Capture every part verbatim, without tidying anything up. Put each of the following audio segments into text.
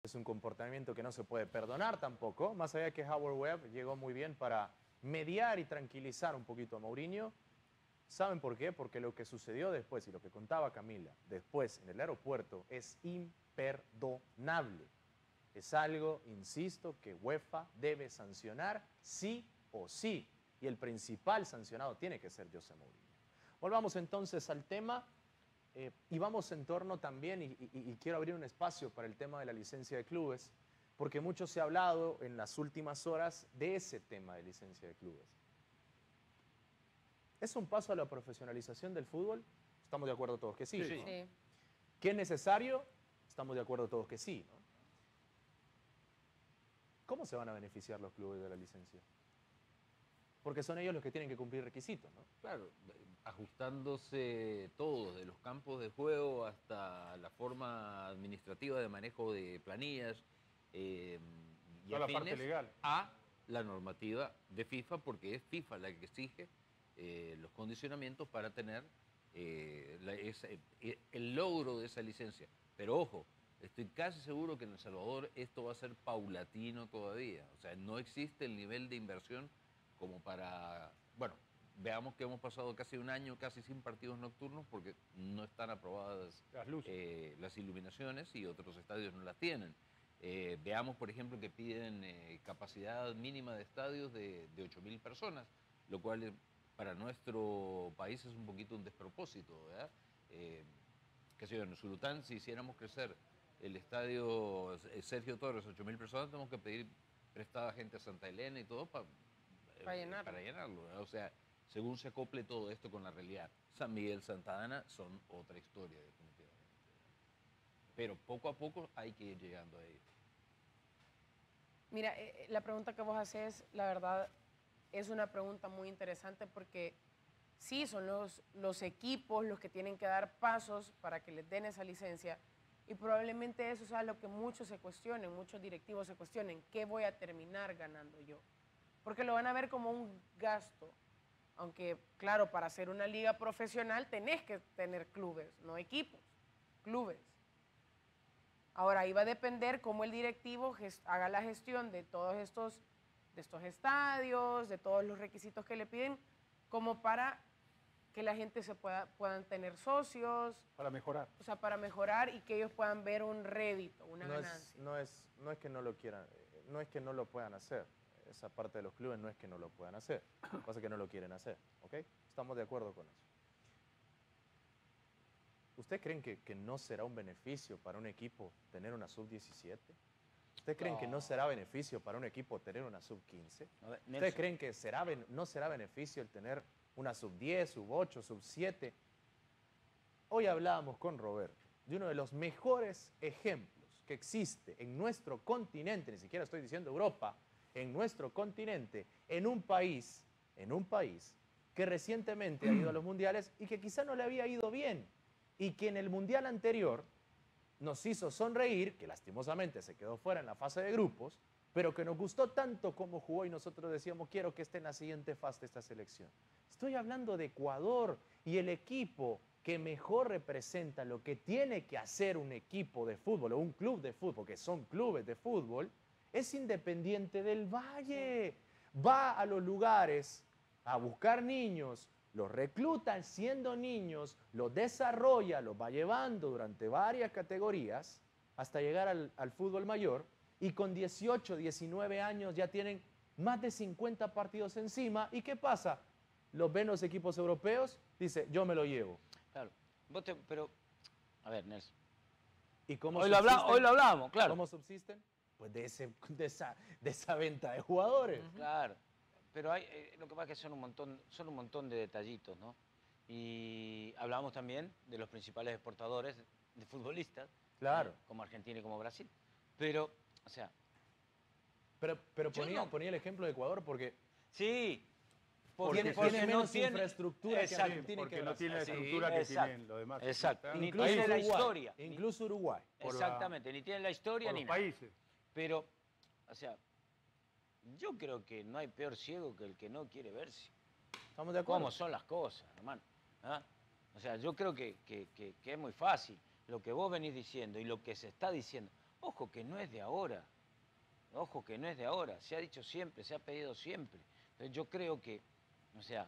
Es un comportamiento que no se puede perdonar tampoco, más allá de que Howard Webb llegó muy bien para mediar y tranquilizar un poquito a Mourinho. ¿Saben por qué? Porque lo que sucedió después y lo que contaba Camila después en el aeropuerto es imperdonable. Es algo, insisto, que UEFA debe sancionar sí o sí. Y el principal sancionado tiene que ser José Mourinho. Volvamos entonces al tema eh, y vamos en torno también, y, y, y quiero abrir un espacio para el tema de la licencia de clubes, porque mucho se ha hablado en las últimas horas de ese tema de licencia de clubes. ¿Es un paso a la profesionalización del fútbol? Estamos de acuerdo todos que sí, Sí. ¿no? Sí. ¿Que es necesario? Estamos de acuerdo todos que sí, ¿no? ¿Cómo se van a beneficiar los clubes de la licencia? Porque son ellos los que tienen que cumplir requisitos, ¿no? Claro, ajustándose todo, de los campos de juego hasta la forma administrativa de manejo de planillas eh, y Toda la parte afines, legal. a la normativa de FIFA, porque es FIFA la que exige eh, los condicionamientos para tener eh, la, esa, eh, el logro de esa licencia. Pero ojo, estoy casi seguro que en El Salvador esto va a ser paulatino todavía. O sea, no existe el nivel de inversión como para... Bueno, veamos que hemos pasado casi un año casi sin partidos nocturnos porque no están aprobadas Las luces. eh, las iluminaciones y otros estadios no las tienen. Eh, veamos, por ejemplo, que piden eh, capacidad mínima de estadios de, de ocho mil personas, lo cual eh, para nuestro país es un poquito un despropósito, ¿verdad? Eh, qué sé yo, en Usulután, si hiciéramos crecer el estadio Sergio Torres, ocho mil personas, tenemos que pedir prestada gente a Santa Elena y todo para Para llenarlo. para llenarlo, ¿verdad? O sea, según se acople todo esto con la realidad. San Miguel, Santa Ana son otra historia, definitivamente. Pero poco a poco hay que ir llegando a ello. Mira, eh, la pregunta que vos haces, la verdad, es una pregunta muy interesante porque sí, son los, los equipos los que tienen que dar pasos para que les den esa licencia y probablemente eso sea lo que muchos se cuestionen, muchos directivos se cuestionen, ¿qué voy a terminar ganando yo? Porque lo van a ver como un gasto, aunque claro, para hacer una liga profesional tenés que tener clubes, no equipos, clubes. Ahora, ahí va a depender cómo el directivo haga la gestión de todos estos, de estos estadios, de todos los requisitos que le piden, como para que la gente se pueda, puedan tener socios. Para mejorar. O sea, para mejorar y que ellos puedan ver un rédito, una no ganancia. Es, no, es, no es que no lo quieran, no es que no lo puedan hacer. Esa parte de los clubes no es que no lo puedan hacer. Lo que pasa es que no lo quieren hacer, ¿ok? Estamos de acuerdo con eso. ¿Ustedes creen que, que no será un beneficio para un equipo tener una sub diecisiete? ¿Ustedes creen No. que no será beneficio para un equipo tener una sub quince? A ver, ¿Ustedes Nelson. creen que será, no será beneficio el tener una sub diez, sub ocho, sub siete? Hoy hablábamos con Roberto de uno de los mejores ejemplos que existe en nuestro continente, ni siquiera estoy diciendo Europa, en nuestro continente, en un país, en un país que recientemente ha ido a los mundiales y que quizá no le había ido bien y que en el mundial anterior nos hizo sonreír, que lastimosamente se quedó fuera en la fase de grupos, pero que nos gustó tanto como jugó y nosotros decíamos, quiero que esté en la siguiente fase de esta selección. Estoy hablando de Ecuador y el equipo que mejor representa lo que tiene que hacer un equipo de fútbol o un club de fútbol, que son clubes de fútbol, es Independiente del Valle. Va a los lugares a buscar niños, los recluta siendo niños, los desarrolla, los va llevando durante varias categorías hasta llegar al, al fútbol mayor y con dieciocho, diecinueve años ya tienen más de cincuenta partidos encima. ¿Y qué pasa? Los ven los equipos europeos, dice, yo me lo llevo. Claro. Vos te- pero, a ver, Nelson. ¿Y cómo Hoy lo, habla- subsisten? hoy lo hablábamos, claro. ¿Cómo subsisten? Pues de, ese, de, esa, de esa venta de jugadores. Claro. Pero hay, eh, lo que pasa es que son un montón, son un montón de detallitos, ¿no? Y hablamos también de los principales exportadores de futbolistas. Claro. ¿no? Como Argentina y como Brasil. Pero, o sea, Pero, pero Yo ponía, no- ponía el ejemplo de Ecuador porque sí. Porque Porque, tiene porque menos no tiene infraestructura que Exacto. Argentina y porque que no tiene la Brasil. estructura que exacto. tienen los demás. Exacto. ¿Está? Ni Incluso tiene la Uruguay, historia. ni- incluso Uruguay. por la- Exactamente, ni tienen la historia Por ni los nada. países. Pero, o sea, yo creo que no hay peor ciego que el que no quiere verse. ¿Estamos de acuerdo? ¿Cómo son las cosas, hermano? ¿Ah? O sea, yo creo que, que- que- que es muy fácil lo que vos venís diciendo y lo que se está diciendo. Ojo que no es de ahora. Ojo que no es de ahora. Se ha dicho siempre, se ha pedido siempre. Entonces yo creo que, o sea,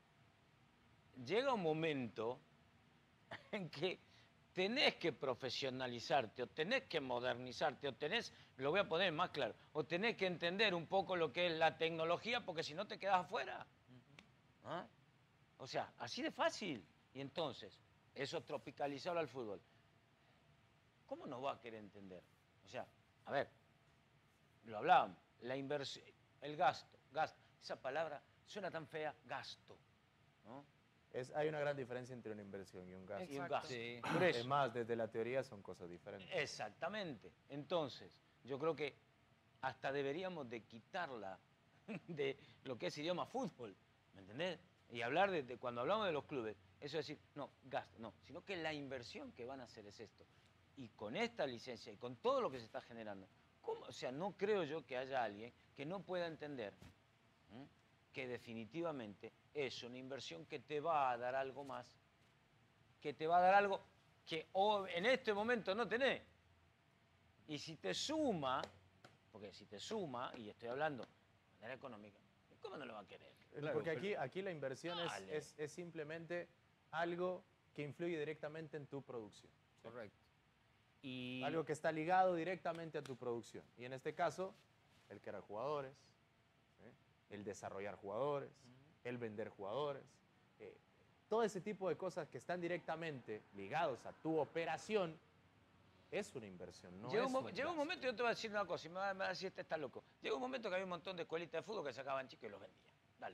llega un momento en que tenés que profesionalizarte, o tenés que modernizarte, o tenés, lo voy a poner más claro, o tenés que entender un poco lo que es la tecnología, porque si no te quedas afuera. ¿Ah? O sea, así de fácil. Y entonces, eso tropicalizarlo al fútbol. ¿Cómo no va a querer entender? O sea, a ver, lo hablábamos, la inversión, el gasto, gasto. Esa palabra suena tan fea, gasto, ¿no? Es, hay una gran diferencia entre una inversión y un gasto. Y un Exacto. gasto. Sí. Por eso. Es más, desde la teoría son cosas diferentes. Exactamente. Entonces, yo creo que hasta deberíamos de quitarla de lo que es idioma fútbol, ¿me entendés? Y hablar de, de cuando hablamos de los clubes, eso es decir, no, gasto, no, sino que la inversión que van a hacer es esto. Y con esta licencia y con todo lo que se está generando, ¿cómo? O sea, no creo yo que haya alguien que no pueda entender ¿m? que definitivamente es una inversión que te va a dar algo más, que te va a dar algo que oh, en este momento no tenés. Y si te suma, porque si te suma, y estoy hablando de manera económica, ¿cómo no lo va a querer? Claro, porque aquí, aquí la inversión es, Dale. es, es simplemente algo que influye directamente en tu producción. ¿sí? Correcto. Y Algo que está ligado directamente a tu producción. Y en este caso, el crear jugadores, ¿sí? el desarrollar jugadores, el vender jugadores, eh, todo ese tipo de cosas que están directamente ligados a tu operación es una inversión, no llega, es un, mo- un llega un gasto. momento, yo te voy a decir una cosa, y me va, me va a decir, este está loco. Llega un momento que había un montón de escuelitas de fútbol que sacaban chicos y los vendían. Dale.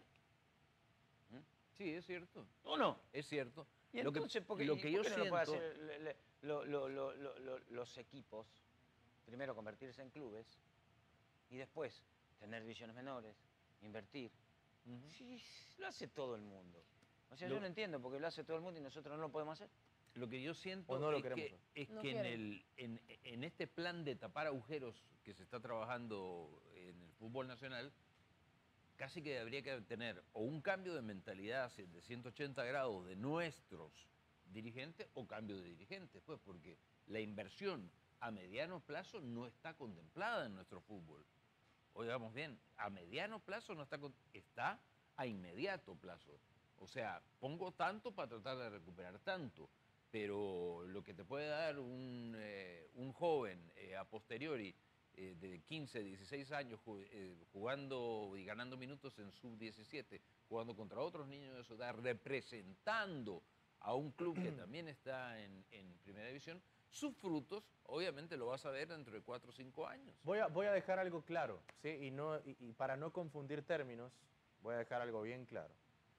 sí, es cierto. ¿O no? Es cierto. Y Lo que- entonces, ¿por qué, lo y que por yo qué no lo pueden siento- hacer le- le- lo- lo- lo- lo- lo- los equipos? Primero convertirse en clubes y después tener divisiones menores, invertir. Ujú. Sí, lo hace todo el mundo. O sea, Lo- yo no entiendo porque lo hace todo el mundo y nosotros no lo podemos hacer. Lo que yo siento O no lo es queremos que, hacer. es No que en, quieren. el, en, en este plan de tapar agujeros que se está trabajando en el fútbol nacional, casi que habría que tener o un cambio de mentalidad de ciento ochenta grados de nuestros dirigentes o cambio de dirigentes, pues, porque la inversión a mediano plazo no está contemplada en nuestro fútbol. Oigamos bien, a mediano plazo no está, con- está a inmediato plazo. O sea, pongo tanto para tratar de recuperar tanto, pero lo que te puede dar un, eh, un joven eh, a posteriori eh, de quince, dieciséis años ju- eh, jugando y ganando minutos en sub diecisiete, jugando contra otros niños de su edad, representando a un club que también está en, en primera división, sus frutos obviamente lo vas a ver dentro de cuatro o cinco años. Voy a, voy a dejar algo claro, ¿sí? y, no, y, y para no confundir términos, voy a dejar algo bien claro.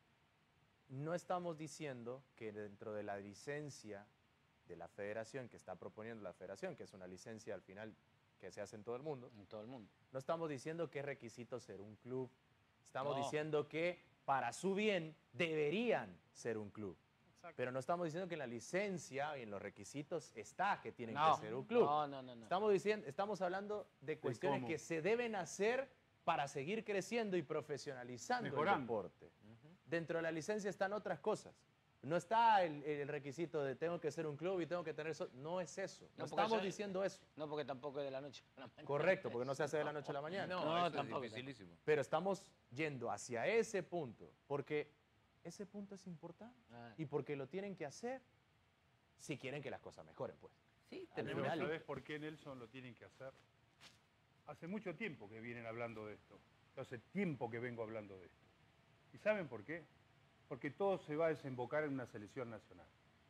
No estamos diciendo que dentro de la licencia de la federación, que está proponiendo la federación, que es una licencia al final que se hace en todo el mundo, En todo el mundo. no estamos diciendo que es requisito ser un club. Estamos No. diciendo que para su bien deberían ser un club. Exacto. Pero no estamos diciendo que en la licencia y en los requisitos está que tienen No, que ser un club. no, no, no, no. Estamos, diciendo, estamos hablando de cuestiones cómo. que se deben hacer para seguir creciendo y profesionalizando Mejorando. el deporte. Dentro de la licencia están otras cosas. No está el, el requisito de tengo que ser un club y tengo que tener eso. No es eso. No, No, porque estamos eso- diciendo eso. No, porque tampoco es de la noche a la mañana. Correcto, porque no se hace de la noche a la mañana. No, No, eso tampoco, es dificilísimo. Pero estamos yendo hacia ese punto, porque ese punto es importante Ah. y porque lo tienen que hacer si quieren que las cosas mejoren, pues. Sí, Al Pero final- ¿sabes por qué, Nelson, lo tienen que hacer? Hace mucho tiempo que vienen hablando de esto. Hace tiempo que vengo hablando de esto. ¿Y saben por qué? Porque todo se va a desembocar en una selección nacional.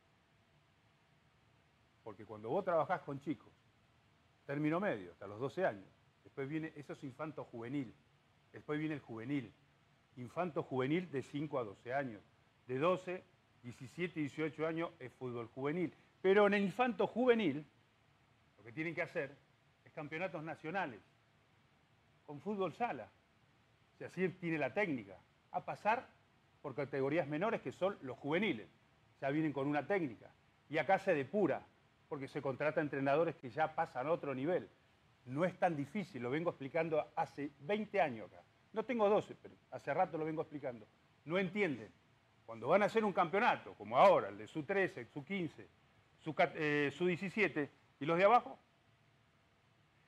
Porque cuando vos trabajás con chicos, término medio, hasta los doce años, después viene, eso es infanto juvenil, después viene el juvenil, infanto juvenil de cinco a doce años, de doce, diecisiete, dieciocho años es fútbol juvenil. Pero en el infanto juvenil, lo que tienen que hacer es campeonatos nacionales, con fútbol sala. O sea, así tiene la técnica, a pasar por categorías menores que son los juveniles. Ya vienen con una técnica. Y acá se depura, porque se contrata entrenadores que ya pasan a otro nivel. No es tan difícil, lo vengo explicando hace veinte años acá. No tengo doce, pero hace rato lo vengo explicando. No entienden. Cuando van a hacer un campeonato, como ahora, el de su trece, su quince, su, cat- eh, su diecisiete, y los de abajo,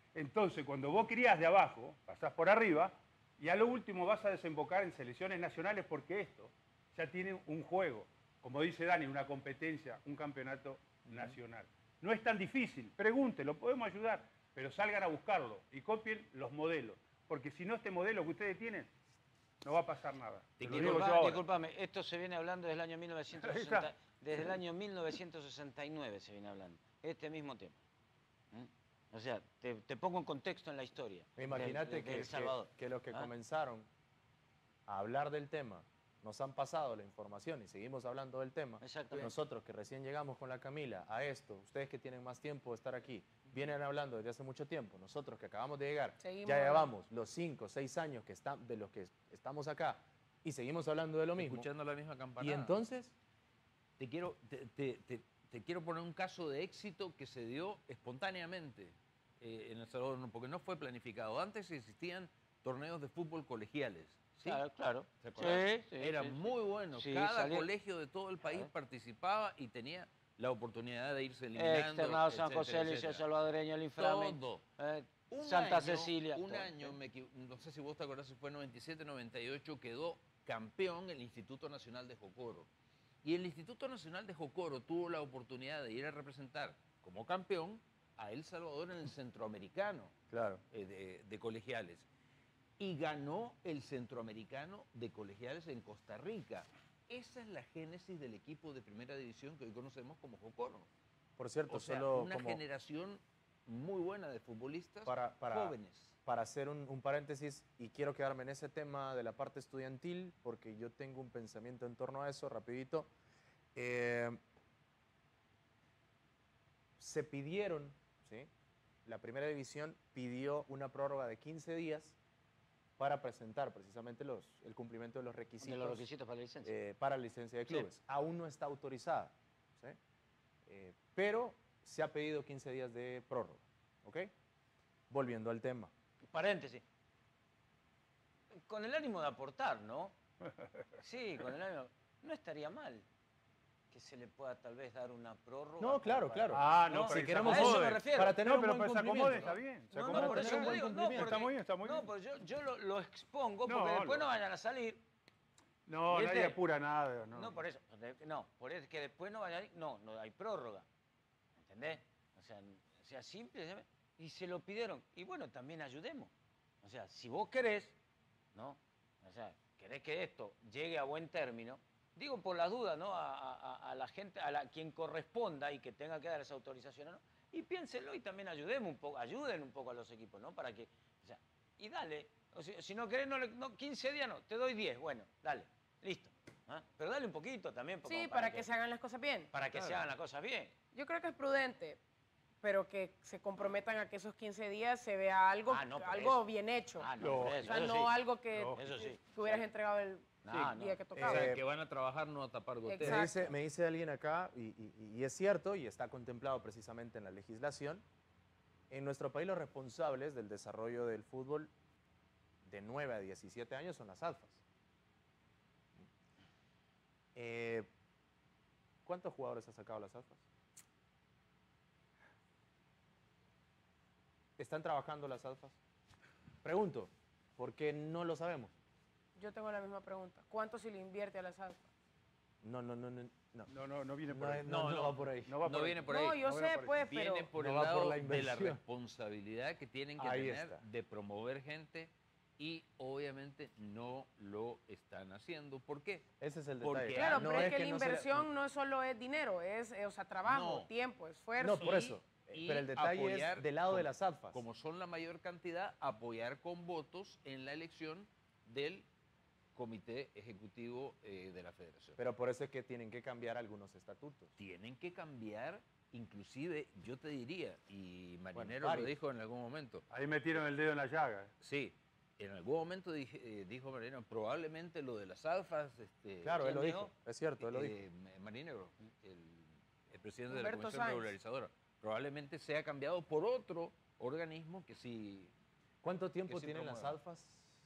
Entonces, cuando vos criás de abajo, pasás por arriba, y a lo último vas a desembocar en selecciones nacionales porque esto ya tiene un juego. Como dice Dani, una competencia, un campeonato nacional. No es tan difícil, pregunte, lo podemos ayudar, pero salgan a buscarlo y copien los modelos. Porque si no, este modelo que ustedes tienen, no va a pasar nada. Te Te lo digo yo disculpa- ahora. disculpame, esto se viene hablando desde el año mil novecientos Ahí sesenta, está. desde el año mil novecientos sesenta y nueve se viene hablando, este mismo tema. ¿Mm? O sea, te, te pongo en contexto en la historia. Imagínate del- que, del que- Salvador. que los que ¿Ah? comenzaron a hablar del tema nos han pasado la información y seguimos hablando del tema. Exactamente. Nosotros que recién llegamos con la Camila a esto, ustedes que tienen más tiempo de estar aquí, vienen hablando desde hace mucho tiempo. Nosotros que acabamos de llegar, Seguimos ya hablando. llevamos los cinco, seis años que están, de los que estamos acá y seguimos hablando de lo mismo. Escuchando la misma campanada. Y entonces, Te quiero, te, te- te- te quiero poner un caso de éxito que se dio espontáneamente eh, en El Salvador, no, porque no fue planificado. Antes existían torneos de fútbol colegiales. ¿sí? Claro, claro. ¿Se acuerdan? Sí, sí, Era sí, sí. muy bueno. Sí, Cada salía- colegio de todo el país Claro. participaba y tenía la oportunidad de irse eliminando. Externado San etcétera, José, Liceo etcétera. Salvadoreño, el Inframen, Todo. eh, Un Santa año- Cecilia. Un todo. año, me equivo- no sé si vos te acordás si fue noventa y siete, noventa y ocho, quedó campeón el Instituto Nacional de Jocoro. Y el Instituto Nacional de Jocoro tuvo la oportunidad de ir a representar como campeón a El Salvador en el Centroamericano claro, eh, de, de colegiales. Y ganó el Centroamericano de colegiales en Costa Rica. Esa es la génesis del equipo de primera división que hoy conocemos como Jocoro. por cierto, O sea, solo una como generación muy buena de futbolistas para, para, jóvenes. para hacer un, un paréntesis, y quiero quedarme en ese tema de la parte estudiantil, porque yo tengo un pensamiento en torno a eso, rapidito. Eh, se pidieron, ¿sí? La primera división pidió una prórroga de quince días para presentar precisamente los, el cumplimiento de los requisitos, De los requisitos para la licencia. eh, para la licencia de Sí. clubes. Aún no está autorizada, ¿sí? Eh, pero se ha pedido quince días de prórroga, ¿ok? Volviendo al tema. Paréntesis. Con el ánimo de aportar, ¿no? Sí, con el ánimo. No estaría mal que se le pueda tal vez dar una prórroga. No, claro, para- claro. Ah, no, No, pero si se queremos a eso me acomode. refiero. para tener No, un pero buen pues se cumplimiento. acomode, está bien. Se No, acomode, no, por está eso bien. te digo, no, cumplimiento. porque, Está muy bien, está muy no, bien. pues yo, yo lo, lo expongo No, porque después lo- no vayan a salir. No, ¿Viste? nadie apura nada. No, No, por eso. de- No, por eso que después no vayan a ir. No, no hay prórroga. ¿Entendés? O sea, o sea, simple. ¿sabes? Y se lo pidieron. Y bueno, también ayudemos. O sea, si vos querés, ¿no? O sea, querés que esto llegue a buen término, digo por las dudas, ¿no? A, a- a la gente, a la, quien corresponda y que tenga que dar esa autorización, ¿no? Y piénsenlo y también ayudemos un poco, ayuden un poco a los equipos, ¿no? Para que, o sea, y dale. O sea, si no querés, no, le- no, quince días no, te doy diez, bueno, dale, listo. ¿Ah? Pero dale un poquito también. Sí, como para que se hagan las cosas bien. Para que se hagan las cosas bien. Yo creo que es prudente, pero que se comprometan a que esos quince días se vea algo, Ah, no, por algo eso. bien hecho. Ah, no, Lógico. por o eso, sea, eso no sí. algo que, Lógico. Eso sí. que hubieras entregado el No, día no. que O tocaba. sea, Eh, que van a trabajar no a tapar goteras. Me Exacto. dice, me dice alguien acá, y, y- y es cierto, y está contemplado precisamente en la legislación, en nuestro país los responsables del desarrollo del fútbol de nueve a diecisiete años son las alfas. Eh, ¿Cuántos jugadores ha sacado las alfas? ¿Están trabajando las alfas? Pregunto, porque no lo sabemos. Yo tengo la misma pregunta. ¿Cuánto se le invierte a las alfas? No, no, no, no. No, No, no, no viene por no, ahí. es- no, No, no no. va por ahí. No va No por viene ahí. por ahí. No, yo no sé, viene por ahí. pues, pero... Viene por No el va por lado la de la inversión. responsabilidad que tienen que Ahí tener está. de promover gente y obviamente no lo están haciendo. ¿Por qué? Ese es el Porque- detalle. Claro, No pero es que, que la no se le- inversión no, solo es dinero, es, eh, o sea, trabajo, No. tiempo, esfuerzo. No, por y- eso. y Pero el detalle apoyar es del lado de como- las alfas. Como son la mayor cantidad, apoyar con votos en la elección del Comité Ejecutivo eh, de la Federación. Pero por eso es que tienen que cambiar algunos estatutos. Tienen que cambiar, inclusive, yo te diría, y Marinero lo varios. dijo en algún momento, Ahí metieron el dedo en la llaga. sí, en algún momento dije- eh, dijo Marinero, probablemente lo de las alfas... Este, Claro, él lo ¿quién dijo. dijo? Es cierto, él lo dijo. eh, Marinero, el, el presidente de la Humberto Comisión Sáenz. Regularizadora, probablemente sea cambiado por otro organismo que sí, ¿Cuánto tiempo que sí tienen las promueva. alfas?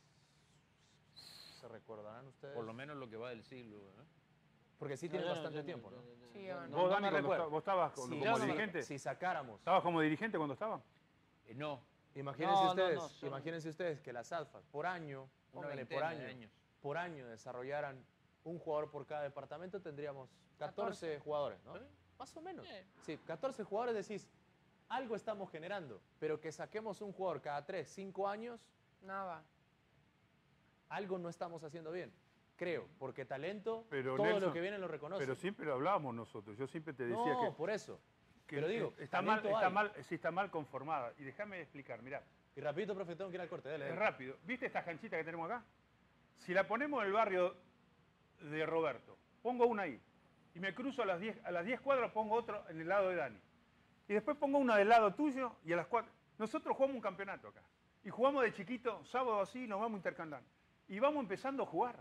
¿Se recordarán ustedes? por lo menos lo que va del siglo. ¿no? Porque sí No, tienen yo no- bastante yo no- tiempo, yo ¿no? no- Sí, no- yo no- no. ¿Vos, no Dani, me cuando, recuerdo. esta- vos estabas Si, como, yo como no me dirigente? si sacáramos, ¿Estabas como dirigente cuando estaba? Eh, no, Imagínense No, no, ustedes, no, son- imagínense ustedes que las ADFAC por año, pónganle por veintena de año, años. por año desarrollaran un jugador por cada departamento, tendríamos catorce, catorce. jugadores, ¿no? ¿Eh? Más o menos. Eh. Sí, catorce jugadores decís, algo estamos generando, pero que saquemos un jugador cada tres, cinco años, Nada. algo no estamos haciendo bien. Creo, porque talento, Pero, todo Nelson, lo que viene lo reconoce. Pero siempre lo hablábamos nosotros. Yo siempre te decía no, que, por eso. que pero digo, está mal, talento está hay. mal, sí, está mal conformada. Y déjame explicar, mirá. Y rapidito, profe, tengo que ir al corte, dale, Es dale. rápido. ¿Viste esta canchita que tenemos acá? Si la ponemos en el barrio de Roberto, pongo una ahí. Y me cruzo a las diez, a las diez cuadras, pongo otro en el lado de Dani. Y después pongo una del lado tuyo y a las cuatro. Nosotros jugamos un campeonato acá. Y jugamos de chiquito, sábado así, nos vamos intercambiando. Y vamos empezando a jugar.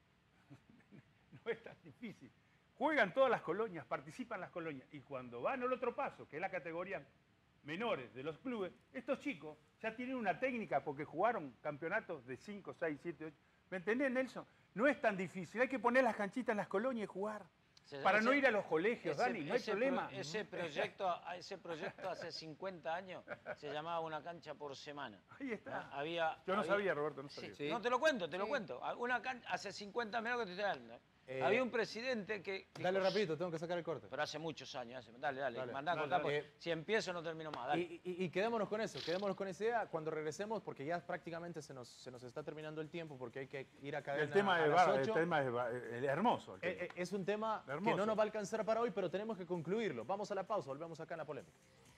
No es tan difícil. Juegan todas las colonias, participan las colonias. Y cuando van al otro paso, que es la categoría menores de los clubes, estos chicos ya tienen una técnica porque jugaron campeonatos de cinco, seis, siete, ocho. ¿Me entendés, Nelson? No es tan difícil. Hay que poner las canchitas en las colonias y jugar. Se- Para no ese- ir a los colegios, ese- Dani, no hay ese problema. pro- ese, proyecto, ese proyecto hace cincuenta años se llamaba Una cancha por semana. Ahí está. Ah, Había, Yo no había- sabía, Roberto, no Sí, sabía. Sí. No, te lo cuento, te lo Sí. cuento. Una cancha, hace cincuenta, mirá lo que te estoy hablando. ¿eh? Eh, Había un presidente que... Dale dijo, rapidito, tengo que sacar el corte. Pero hace muchos años. hace- dale, dale, Dale. mandá a No, cortar, dale. porque si empiezo no termino más. Dale. Y, y- y quedémonos con eso, quedémonos con esa idea cuando regresemos, porque ya prácticamente se nos, se nos está terminando el tiempo, porque hay que ir a cadena El tema, a es, las bar- el ocho. tema es, ba- es hermoso. el Eh, tema. eh, es un tema que Hermoso. no nos va a alcanzar para hoy, pero tenemos que concluirlo. Vamos a la pausa, volvemos acá en La Polémica.